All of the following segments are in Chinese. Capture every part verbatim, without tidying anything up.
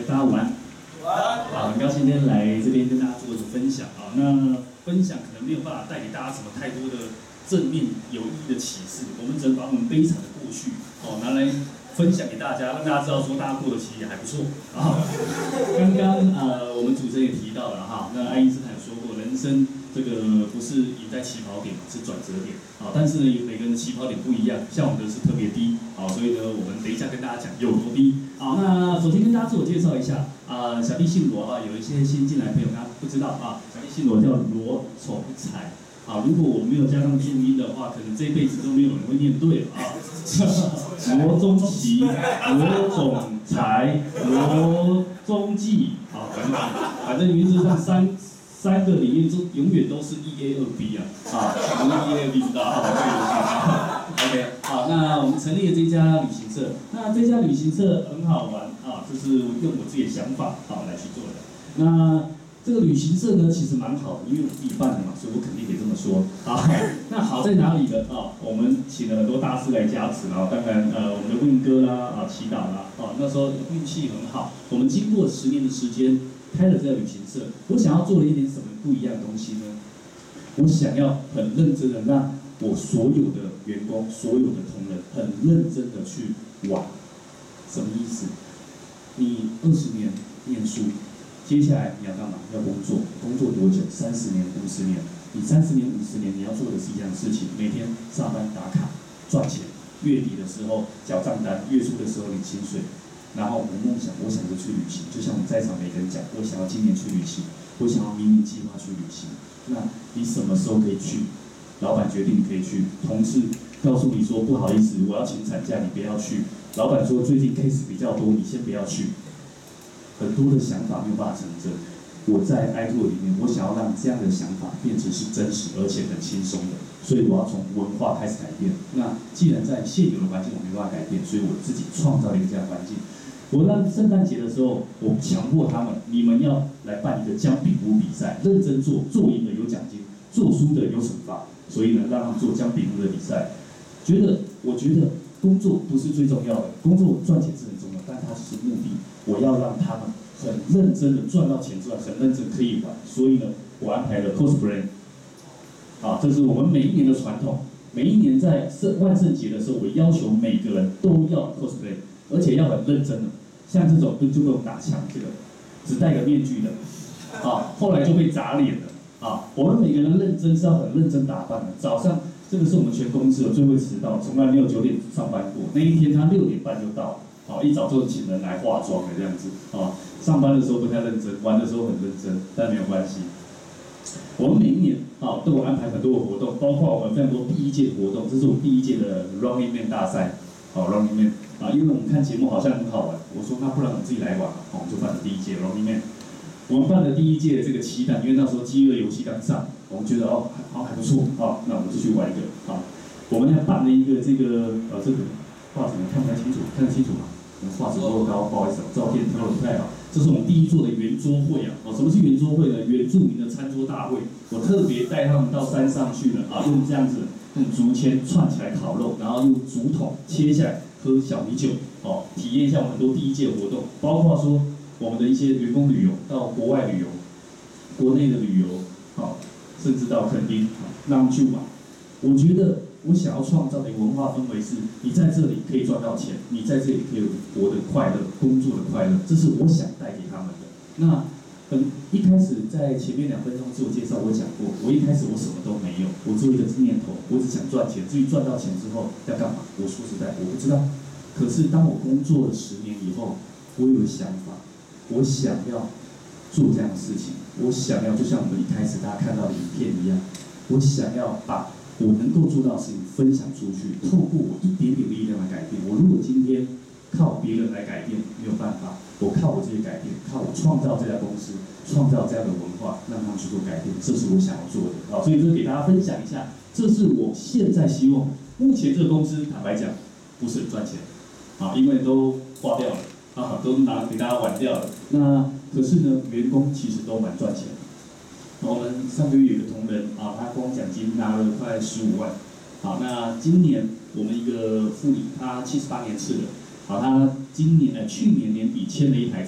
大家午安。好，很高兴今天来这边跟大家做一个分享啊。那分享可能没有办法带给大家什么太多的正面有意义的启示，我们只能把我们悲惨的过去哦拿来分享给大家，让大家知道说大家过得其实也还不错啊。刚刚呃我们主持人也提到了哈，那爱因斯坦说过，人生这个不是赢在起跑点，是转折点啊。但是呢，每个人的起跑点不一样，像我们的是特别低啊，所以呢，我们等一下跟大家讲有多低。好，那首先跟大家自我介绍一下啊，小弟姓罗啊，有一些新进来的朋友他不知道啊，小弟姓罗叫罗崇才。啊，如果我没有加上注音的话，可能这辈子都没有人会念对了啊。罗中奇、罗总裁、罗中继，好，反正反正原则上三三个里面都永远都是 E A 二 B 啊，啊，我们 E A 二 B 知道啊 ，OK， 好，那我们成立了这家旅行社，那这家旅行社很好玩啊，就是用我自己的想法啊来去做的，那。这个旅行社呢，其实蛮好的，因为我自己办的嘛，所以我肯定得这么说啊。那好在哪里呢？啊，我们请了很多大师来加持啊，当然呃，我们的运哥啦，啊，祈祷啦，啊，那时候运气很好。我们经过十年的时间，开了这个旅行社，我想要做了一点什么不一样的东西呢？我想要很认真的让我所有的员工、所有的同仁很认真的去玩。什么意思？你二十年念书。接下来你要干嘛？要工作，工作多久？三十年、五十年。你三十年、五十年，你要做的是一样的事情，每天上班打卡赚钱，月底的时候缴账单，月初的时候领薪水。然后我梦想，我想着去旅行，就像我们在场每个人讲，我想要今年去旅行，我想要明年计划去旅行。那你什么时候可以去？老板决定你可以去，同事告诉你说不好意思，我要请产假，你不要去。老板说最近 case 比较多，你先不要去。很多的想法没有办法成真。我在 i two 里面，我想要让这样的想法变成是真实而且很轻松的，所以我要从文化开始改变。那既然在现有的环境我没办法改变，所以我自己创造了一个这样的环境。我让圣诞节的时候，我强迫他们，你们要来办一个姜饼屋比赛，认真做，做赢了有奖金，做输的有惩罚。所以呢，让他们做姜饼屋的比赛。觉得，我觉得工作不是最重要的，工作赚钱是很重要，但它只是目的。我要让他们很认真的赚到钱之外，很认真可以玩，所以呢，我安排了 cosplay， 啊，这是我们每一年的传统。每一年在圣万圣节的时候，我要求每个人都要 cosplay， 而且要很认真的。像这种就就被我打枪，这个只戴个面具的，啊，后来就被砸脸了，啊，我们每个人认真是要很认真打扮的。早上这个是我们全公司的最会迟到，从来没有九点上班过。那一天他六点半就到了。好，一早就请人来化妆的这样子，啊，上班的时候不太认真，玩的时候很认真，但没有关系。我们每一年啊都有安排很多的活动，包括我们非常多第一届的活动，这是我们第一届的 Running Man 大赛，好 Running Man 啊，因为我们看节目好像很好玩，我说那不然我们自己来玩，好，我们就办了第一届 Running Man。我们办的第一届这个期待，因为那时候饥饿游戏刚上，我们觉得哦好还不错，好，那我们就去玩一个，好，我们要办了一个这个呃这个画怎么看不太清楚，看得清楚吗？画质过高，不好意思，照片挑的不太好。这是我们第一座的圆桌会啊！哦，什么是圆桌会呢？原住民的餐桌大会。我特别带他们到山上去了啊，用这样子用竹签串起来烤肉，然后用竹筒切下来喝小米酒，哦，体验一下我们很多第一届活动，包括说我们的一些员工旅游，到国外旅游，国内的旅游，好，甚至到垦丁，让他们去玩。我觉得。我想要创造的文化氛围是，你在这里可以赚到钱，你在这里可以活得快乐，工作的快乐，这是我想带给他们的。那嗯，一开始在前面两分钟自我介绍我讲过，我一开始我什么都没有，我只有一个念头，我只想赚钱。至于赚到钱之后要干嘛，我说实在我不知道。可是当我工作了十年以后，我有个想法，我想要做这样的事情，我想要就像我们一开始大家看到的影片一样，我想要把。我能够做到的事情分享出去，透过我一点点力量来改变。我如果今天靠别人来改变没有办法，我靠我自己改变，靠我创造这家公司，创造这样的文化，让他们去做改变，这是我想要做的。好，所以这给大家分享一下，这是我现在希望。目前这个公司坦白讲不是很赚钱，啊，因为都花掉了，啊，都拿给大家玩掉了。那可是呢，员工其实都蛮赚钱的。我们上个月有个同仁啊，他光奖金拿了快十五万。好，那今年我们一个副理，他七十八年次的，好，他今年呃去年年底签了一台车，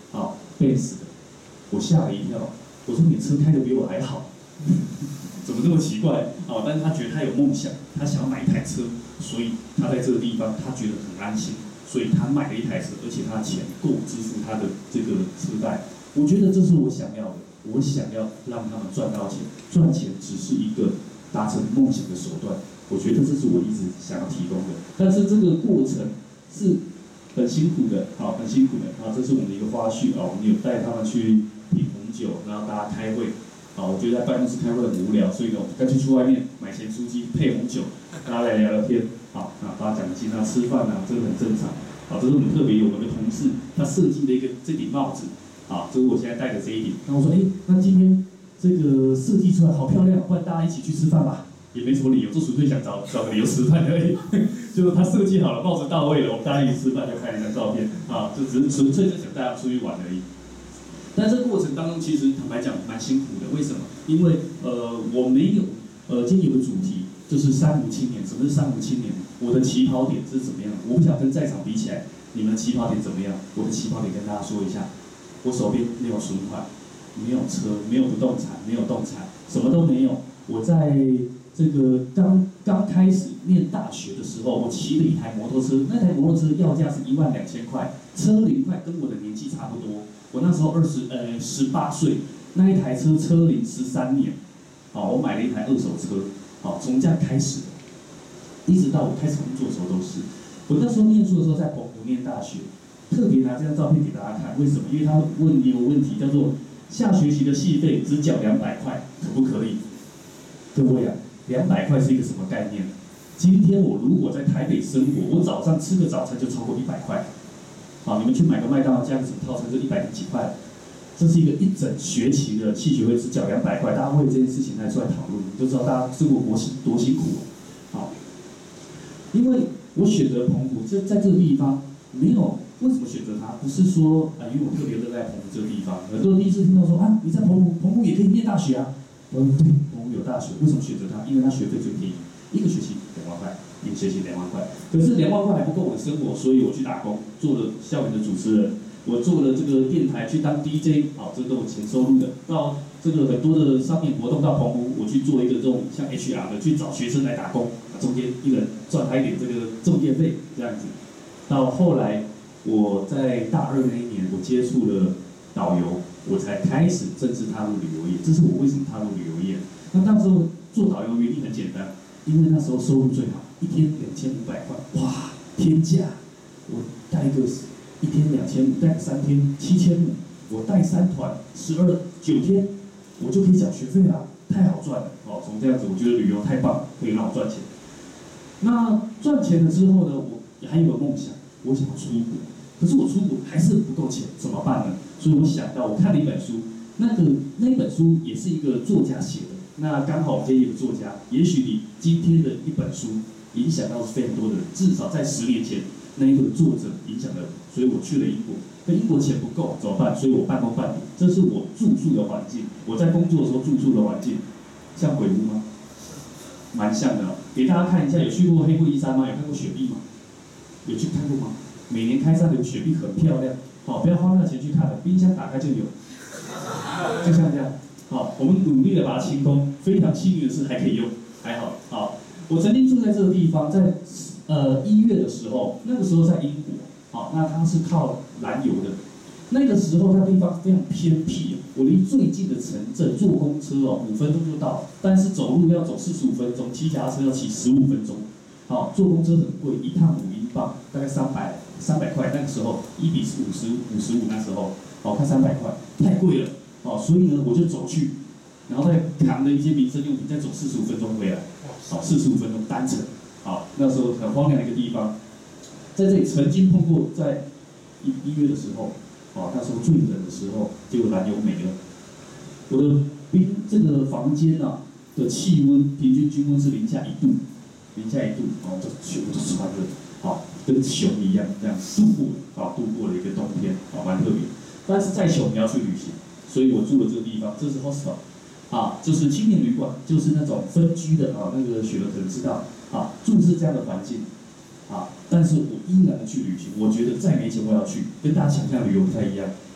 好 Benz 的，我吓了一跳，我说你车开的比我还好，怎么这么奇怪？哦，但是他觉得他有梦想，他想要买一台车，所以他在这个地方他觉得很安心，所以他买了一台车，而且他的钱够支付他的这个车贷。我觉得这是我想要的，我想要让他们赚到钱，赚钱只是一个达成梦想的手段。我觉得这是我一直想要提供的，但是这个过程是很辛苦的，好，很辛苦的。啊，这是我们的一个花絮啊，我们有带他们去品红酒，然后大家开会。啊，我觉得在办公室开会很无聊，所以呢，我干脆去外面买咸酥鸡配红酒，大家来聊聊天。好，啊，发奖金啊，吃饭啊，这个很正常。啊，这是我们特别有我们的同事他设计的一个这顶帽子。啊，这是我现在戴的这一顶。那我说，哎，那今天这个设计出来好漂亮，不然大家一起去吃饭吧。也没什么理由，就纯粹想找找个理由吃饭而已。就是他设计好了，帽子到位了，我们大家一起吃饭就拍一张照片。啊，就只是纯粹是想带他出去玩而已。但这个过程当中，其实坦白讲蛮辛苦的。为什么？因为呃，我没有呃，今天有个主题就是三无青年。什么是三无青年？我的起跑点是怎么样？我不想跟在场比起来，你们的起跑点怎么样？我的起跑点跟大家说一下。我手边没有存款，没有车，没有不动产，没有动产，什么都没有。我在这个刚刚开始念大学的时候，我骑了一台摩托车，那台摩托车要价是一万两千块，车龄快跟我的年纪差不多。我那时候二十呃十八岁，那一台车车龄十三年，好，我买了一台二手车，好，从这样开始，一直到我开始工作的时候都是。我那时候念书的时候在澎湖念大学。特别拿这张照片给大家看，为什么？因为他问一个问题，叫做下学期的系费只缴两百块，可不可以？各位啊，两百块是一个什么概念？今天我如果在台北生活，我早上吃个早餐就超过一百块。好，你们去买个麦当劳加个什么套餐就一百零几块。这是一个一整学期的系学会只缴两百块，大家为这件事情来出来讨论，你就知道大家生活多辛多辛苦。好，因为我选择澎湖，这在这个地方没有。为什么选择它？不是说啊，因为我特别热爱澎湖这个地方。很多人第一次听到说啊，你在澎湖，澎湖也可以念大学啊。我说对，澎湖有大学，为什么选择它？因为它学费最便宜，一个学期两万块，一个学期两万块。可是两万块还不够我的生活，所以我去打工，做了校园的主持人，我做了这个电台去当 D J， 好，这都有钱收入的。到这个很多的商业活动到澎湖，我去做一个这种像 H R 的，去找学生来打工，中间一人赚他一点这个中介费，这样子。到后来。我在大二那一年，我接触了导游，我才开始正式踏入旅游业。这是我为什么踏入旅游业？那当时候做导游原因很简单，因为那时候收入最好，一天两千五百块，哇，天价！我带一个一天两千五，带个三天七千五，我带三团十二九天，我就可以缴学费啦，太好赚了。哦，从这样子，我觉得旅游太棒，可以让我赚钱。那赚钱了之后呢，我还有个梦想，我想要出国。可是我出国还是不够钱，怎么办呢？所以我想到，我看了一本书，那个那本书也是一个作家写的。那刚好我这一个作家，也许你今天的一本书影响到非常多的人，至少在十年前那一个作者影响了我，所以我去了英国。那英国钱不够怎么办？所以我半工半读。这是我住宿的环境，我在工作的时候住宿的环境，像鬼屋吗？蛮像的、哦。给大家看一下，有去过黑布依山吗？有看过雪碧吗？有去看过吗？每年开山的雪碧很漂亮，好，不要花那钱去看了，冰箱打开就有，就像这样，好，我们努力的把它清空，非常幸运的是还可以用，还好，好，我曾经住在这个地方，在呃一月的时候，那个时候在英国，好，那它是靠燃油的，那个时候它地方非常偏僻，我离最近的城镇坐公车哦五分钟就到，但是走路要走四十五分钟，骑脚踏车要骑十五分钟，好，坐公车很贵，一趟五英镑，大概三百。三百块，那个时候一比五十五十五，那时候，哦，看三百块，太贵了，哦，所以呢，我就走去，然后再扛着一些民生用品，再走四十五分钟回来，好，四十五分钟单程，好，那时候很荒凉的一个地方，在这里曾经碰过，在一一月的时候，哦，那时候最冷的时候，结果燃油没了，我的冰这个房间啊的气温平均均温是零下一度，零下一度，哦，就全部都穿了。好，跟熊一样这样度过，好度过了一个冬天，好蛮特别。但是再穷你要去旅行，所以我住的这个地方，这是 hostel， 啊，就是青年旅馆，就是那种分居的啊，那个雪儿可能知道，啊，住是这样的环境，啊，但是我依然的去旅行，我觉得再没钱我要去，跟大家想象旅游不太一样。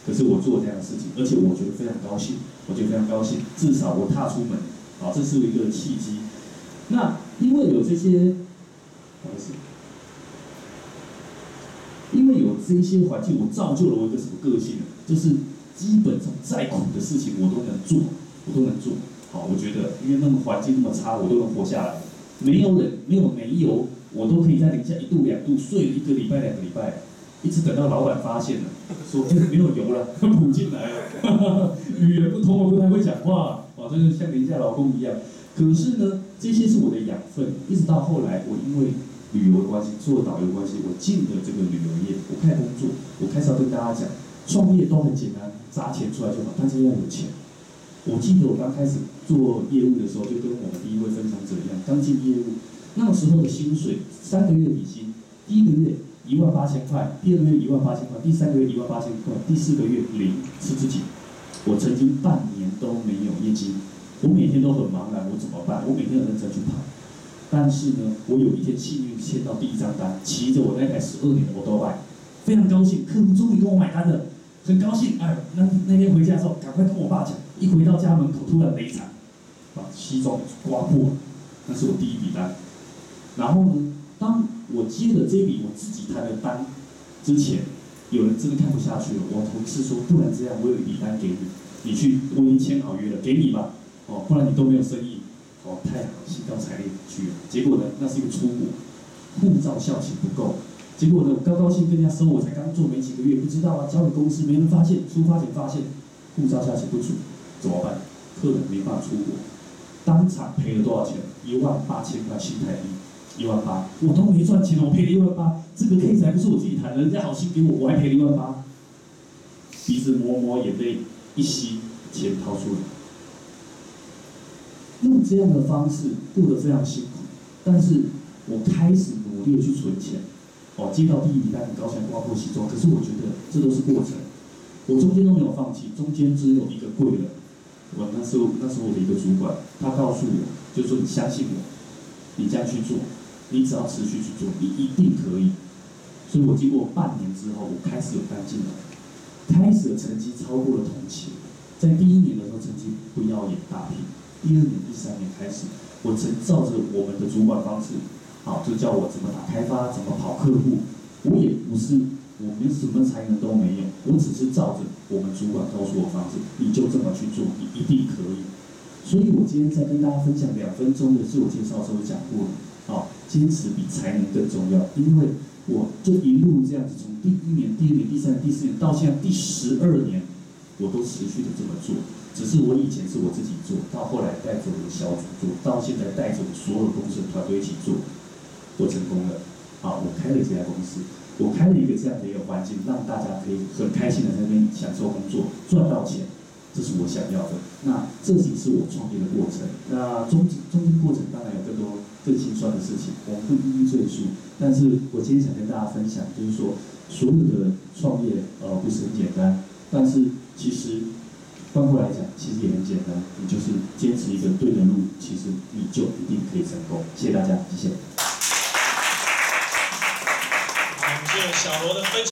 可是我做这样的事情，而且我觉得非常高兴，我觉得非常高兴，至少我踏出门，啊，这是一个契机。那因为有这些，不好意思，因为有这些环境，我造就了我一个什么个性呢？就是基本上再苦的事情我都能做，我都能做。好，我觉得因为那个环境那么差，我都能活下来。没有人，没有煤油，我都可以在零下一度、两度睡了一个礼拜、两个礼拜，一直等到老板发现了，说哎没有油了，补进来了，语言不通，我不太会讲话，哇，这就像廉价劳工一样。可是呢，这些是我的养分，一直到后来，我因为旅游的关系，做导游的关系，我进了这个旅游业，我开始工作，我开始要跟大家讲，创业都很简单，砸钱出来就好，但是要有钱。我记得我刚开始做业务的时候，就跟我们第一位分享者一样，刚进业务，那个时候的薪水，三个月底薪，第一个月一万八千块，第二个月一万八千块，第三个月一万八千块，第四个月零，吃自己。我曾经半年都没有业绩，我每天都很茫然，我怎么办？我每天很认真去跑，但是呢，我有一天幸运签到第一张单，骑着我那台十二年的摩托拜，非常高兴，客户终于跟我买单了。很高兴，哎，那那天回家的时候，赶快跟我爸讲。一回到家门口，突然雷惨，把西装刮破了，那是我第一笔单。然后呢，当我接了这笔我自己谈的单之前，有人真的看不下去了。我同事说，不然这样，我有一笔单给你，你去，我已经签好约了，给你吧，哦，不然你都没有生意。哦，太好，兴高采烈去了。结果呢，那是一个出国，护照效期不够。结果呢，我高高兴跟人家收，我才刚做没几个月，不知道啊，交给公司没人发现，出发前发现护照效期不足，怎么办？客人没办法出国，当场赔了多少钱？一万八千块新台币，一万八，我都没赚钱，我赔了一万八，这个 case 还不是我自己谈的，人家好心给我，我还赔了一万八，鼻子摸摸，眼泪一吸，钱掏出来，用这样的方式过得非常辛苦，但是我开始努力的去存钱。哦，接到第一笔单很高兴，刮破西装。可是我觉得这都是过程，我中间都没有放弃，中间只有一个贵人。我那时候那时候我的一个主管，他告诉我，就说你相信我，你这样去做，你只要持续去做，你一定可以。所以我经过半年之后，我开始有单进来，开始的成绩超过了同期。在第一年的时候，成绩不耀眼大批，第二年、第三年开始，我曾照着我们的主管方式。好，就叫我怎么打开发，怎么跑客户。我也不是，我连什么才能都没有，我只是照着我们主管告诉我的方式，你就这么去做，你一定可以。所以我今天在跟大家分享两分钟的自我介绍的时候讲过了，好，坚持比才能更重要，因为我就一路这样子，从第一年、第二年、第三年、第四年到现在第十二年，我都持续的这么做。只是我以前是我自己做，到后来带着我的小组做，到现在带着我所有公司的团队一起做。我成功了，啊，我开了这家公司，我开了一个这样的一个环境，让大家可以很开心的在那边享受工作，赚到钱，这是我想要的。那这也是我创业的过程。那中中间过程当然有更多更心酸的事情，我们不一一赘述。但是我今天想跟大家分享，就是说，所有的创业呃不是很简单，但是其实翻过来讲，其实也很简单，你就是坚持一个对的路，其实你就一定可以成功。谢谢大家，谢谢。 感谢小罗的分享。